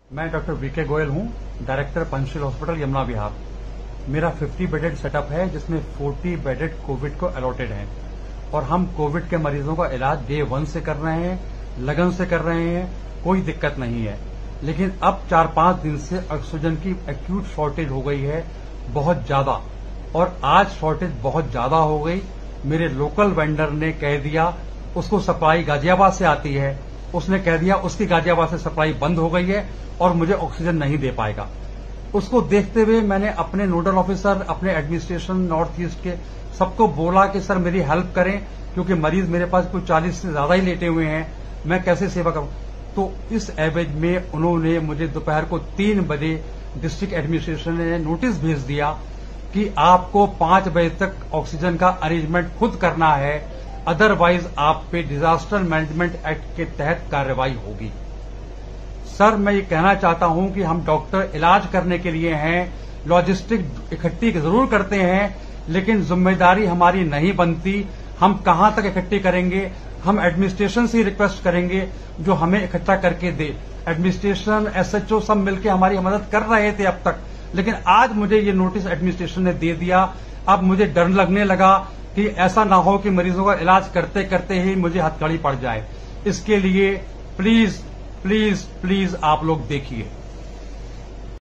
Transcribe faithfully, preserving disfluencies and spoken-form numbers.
मैं doctor VK Goyal हूं, director Panchsheel hospital Yamuna Vihar. मेरा पचास बेडेड सेटअप है जिसमें चालीस बेडेड कोविड को अलॉटेड है और हम कोविड के मरीजों का इलाज डे वन से कर रहे हैं, लगन से कर रहे हैं, कोई दिक्कत नहीं है। लेकिन अब चार पांच दिन से ऑक्सीजन की एक्यूट शॉर्टेज हो गई है बहुत ज्यादा, और आज शॉर्टेज बहुत ज्यादा हो गई। मेरे लोकल वेंडर ने कह दिया, उसको सप्लाई गाजियाबाद से आती है, उसने कह दिया उसकी गाजियाबाद से सप्लाई बंद हो गई है और मुझे ऑक्सीजन नहीं दे पाएगा। उसको देखते हुए मैंने अपने नोडल ऑफिसर, अपने एडमिनिस्ट्रेशन नॉर्थ ईस्ट के सबको बोला कि सर मेरी हेल्प करें, क्योंकि मरीज मेरे पास कुछ चालीस से ज्यादा ही लेटे हुए हैं, मैं कैसे सेवा करूं। तो इस एवज में उन्होंने मुझे दोपहर को तीन बजे डिस्ट्रिक्ट एडमिनिस्ट्रेशन ने नोटिस भेज दिया कि आपको पांच बजे तक ऑक्सीजन का अरेंजमेंट खुद करना है, अदरवाइज आप पे डिजास्टर मैनेजमेंट एक्ट के तहत कार्रवाई होगी। सर मैं ये कहना चाहता हूं कि हम डॉक्टर इलाज करने के लिए हैं, लॉजिस्टिक इकट्ठी जरूर करते हैं, लेकिन जिम्मेदारी हमारी नहीं बनती। हम कहां तक इकट्ठी करेंगे? हम एडमिनिस्ट्रेशन से रिक्वेस्ट करेंगे जो हमें इकट्ठा करके दे। एडमिनिस्ट्रेशन, एसएचओ सब मिलकर हमारी मदद कर रहे थे अब तक, लेकिन आज मुझे ये नोटिस एडमिनिस्ट्रेशन ने दे दिया। अब मुझे डर लगने लगा कि ऐसा ना हो कि मरीजों का इलाज करते करते ही मुझे हथकड़ी पड़ जाए। इसके लिए प्लीज प्लीज प्लीज आप लोग देखिए।